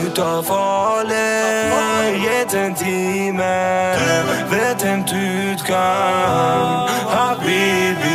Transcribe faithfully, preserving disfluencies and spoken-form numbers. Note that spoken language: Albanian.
av farlig. Gitt en time, vet en utgang. Habibi.